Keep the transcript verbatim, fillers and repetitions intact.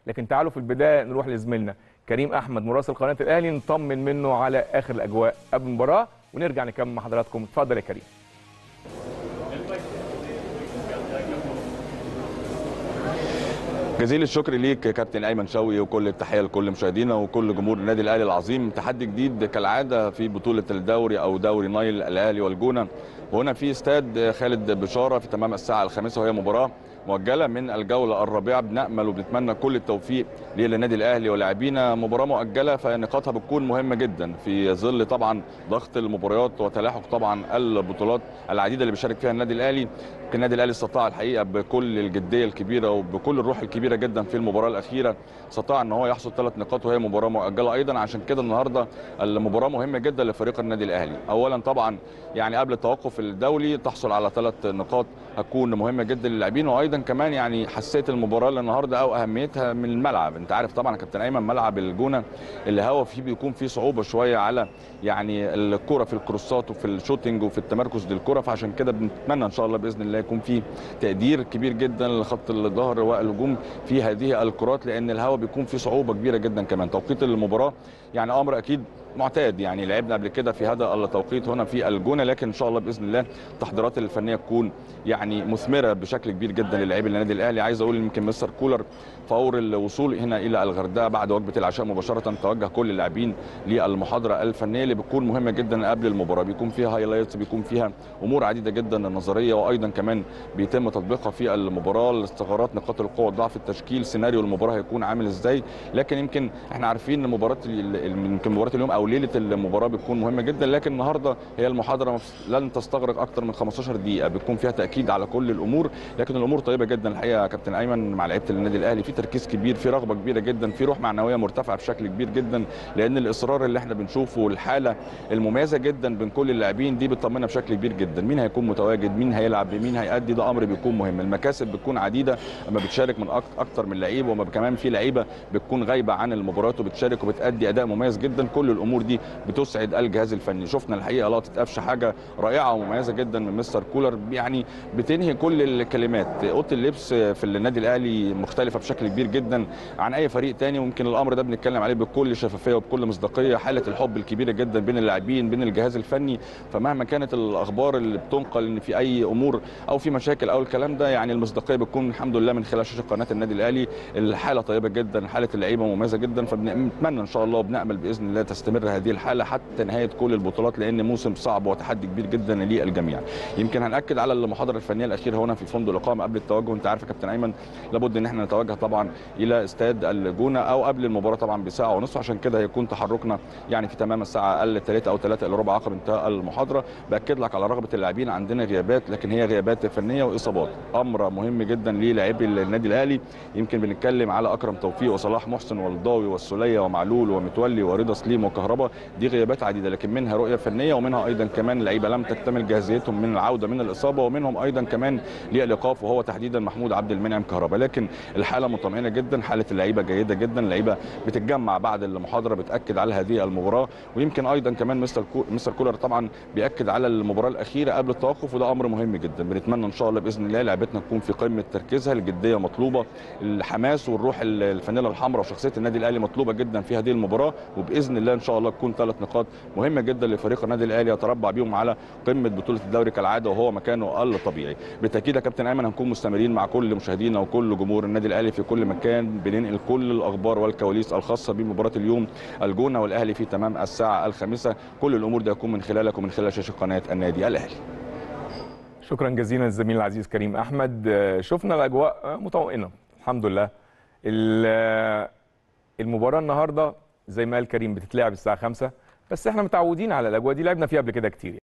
لكن تعالوا في البدايه نروح لزميلنا كريم احمد مراسل قناه الاهلي نطمن منه على اخر الاجواء قبل المباراه ونرجع نكمل مع حضراتكم. اتفضل يا كريم. جزيل الشكر ليك كابتن ايمن شوقي، وكل التحيه لكل مشاهدينا وكل جمهور النادي الاهلي العظيم. تحدي جديد كالعاده في بطوله الدوري او دوري نايل الاهلي والجونه، وهنا في استاد خالد بشاره في تمام الساعه الخامسه، وهي مباراه مؤجله من الجوله الرابعه. بنامل وبنتمنى كل التوفيق للنادي الاهلي ولاعبينا. مباراه مؤجله فنقاطها بتكون مهمه جدا في ظل طبعا ضغط المباريات وتلاحق طبعا البطولات العديده اللي بيشارك فيها النادي الاهلي. النادي الاهلي استطاع الحقيقه بكل الجديه الكبيره وبكل الروح الكبيره جدا في المباراه الاخيره استطاع ان هو يحصد ثلاث نقاط، وهي مباراه مؤجله ايضا. عشان كده النهارده المباراه مهمه جدا لفريق النادي الاهلي. اولا طبعا يعني قبل التوقف الدولي تحصل على ثلاث نقاط هتكون مهمه جدا للاعبين، وايضا كمان يعني حسيت المباراه النهارده او اهميتها من الملعب. انت عارف طبعا يا كابتن ايمن ملعب الجونه اللي هوا فيه بيكون فيه صعوبه شويه على يعني الكره في الكروسات وفي الشوتنج وفي التمركز للكره، فعشان كده بنتمنى ان شاء الله باذن الله يكون في تقدير كبير جدا لخط الظهر والهجوم في هذه الكرات، لان الهوا بيكون فيه صعوبه كبيره جدا. كمان توقيت المباراه يعني امر اكيد معتاد، يعني لعبنا قبل كده في هذا التوقيت هنا في الجونه، لكن ان شاء الله باذن الله التحضيرات الفنيه تكون يعني مثمره بشكل كبير جدا للاعبي النادي الاهلي. عايز اقول يمكن مستر كولر فور الوصول هنا الى الغردقه بعد وجبه العشاء مباشره توجه كل اللاعبين للمحاضره الفنيه اللي بتكون مهمه جدا قبل المباراه. بيكون فيها هايلايتس، بيكون فيها امور عديده جدا نظريه، وايضا كمان بيتم تطبيقها في المباراه. الثغرات، نقاط القوه، ضعف التشكيل، سيناريو المباراه هيكون عامل ازاي. لكن يمكن احنا عارفين ان مباراه يمكن مباراه اليوم او ليله المباراه بتكون مهمه جدا، لكن النهارده هي المحاضره لن تستغرق اكثر من خمستاشر دقيقه، بتكون فيها تاكيد على كل الامور. لكن الامور طيبه جدا الحقيقه يا كابتن ايمن مع لعيبه النادي الاهلي، في تركيز كبير، في رغبه كبيره جدا، في روح معنويه مرتفعه بشكل كبير جدا، لان الاصرار اللي احنا بنشوفه والحاله المميزه جدا بين كل اللاعبين دي بتطمنا بشكل كبير جدا. مين هيكون متواجد، مين هيلعب، مين هيأدي، ده امر بيكون مهم. المكاسب بتكون عديده اما بتشارك من اكثر من لعيب، وما كمان في لعيبه بتكون غايبه عن المباريات وبتشارك وبتأدي اداء مميز جدا. كل الامور دي بتسعد الجهاز الفني. شفنا الحقيقه لقطه قفشه حاجه رائعه ومميزه جدا من مستر كولر، يعني بتنهي كل الكلمات. اوضه اللبس في النادي الاهلي مختلفه بشكل كبير جدا عن اي فريق تاني، ويمكن الامر ده بنتكلم عليه بكل شفافيه وبكل مصداقيه. حاله الحب الكبيره جدا بين اللاعبين بين الجهاز الفني، فمهما كانت الاخبار اللي بتنقل ان في اي امور او في مشاكل او الكلام ده، يعني المصداقيه بتكون الحمد لله من خلال شاشه قناه النادي الاهلي. الحاله طيبه جدا، حاله اللعيبه مميزه جدا، فبنتمنى ان شاء الله وبنامل باذن الله تستمر هذه الحاله حتى نهايه كل البطولات، لان موسم صعب وتحدي كبير جدا للجميع. يمكن هنأكد على المحاضره الفنيه الاخيره هنا في فندق الاقامه قبل التوجه. انت عارف يا كابتن ايمن لابد ان احنا نتوجه طبعا الى استاد الجونه او قبل المباراه طبعا بساعه ونصف، عشان كده هيكون تحركنا يعني في تمام الساعه الثالثه او ثلاثة الا ربع عقب انتهاء المحاضره. باكد لك على رغبه اللاعبين، عندنا غيابات لكن هي غيابات فنيه واصابات، امر مهم جدا للاعبي النادي الاهلي. يمكن بنتكلم على اكرم توفيق وصلاح محسن والضاوي والسوليه ومعلول ومتولي ورضا سليم وكهربا، دي غيابات عديده لكن منها رؤيه فنيه، ومنها ايضا كمان لعيبه لم تكتمل جاهزيتهم من العوده من الاصابه، ومنهم ايضا كمان للايقاف وهو تحديدا محمود عبد المنعم كهربا. لكن الحاله مطمئنه جدا، حاله اللعيبه جيده جدا، اللعيبه بتتجمع بعد المحاضره بتاكد على هذه المباراه. ويمكن ايضا كمان مستر مستر كولر طبعا بياكد على المباراه الاخيره قبل التوقف، وده امر مهم جدا. بنتمنى ان شاء الله باذن الله لعيبتنا تكون في قمه تركيزها، الجديه مطلوبه، الحماس والروح الفانيلا الحمراء وشخصيه النادي الاهلي مطلوبه جدا في هذه المباراه، وباذن الله ان شاء الله تكون ثلاث نقاط مهمه جدا لفريق النادي الاهلي يتربع بيهم على قمه بطوله الدوري كالعاده وهو مكانه الطبيعي. بالتاكيد يا كابتن ايمن هنكون مستمرين مع كل مشاهدينا وكل جمهور النادي الاهلي في كل مكان، بننقل كل الاخبار والكواليس الخاصه بمباراه اليوم الجونه والاهلي في تمام الساعه الخامسه. كل الامور دي هتكون من خلالك ومن خلال شاشه قناه النادي الاهلي. شكرا جزيلا للزميل العزيز كريم احمد. شفنا الاجواء مطمئنه الحمد لله. المباراه النهارده زي ما قال كريم بتتلعب الساعه خمسة، بس احنا متعودين على الاجواء دي، لعبنا فيها قبل كده كتير يعني.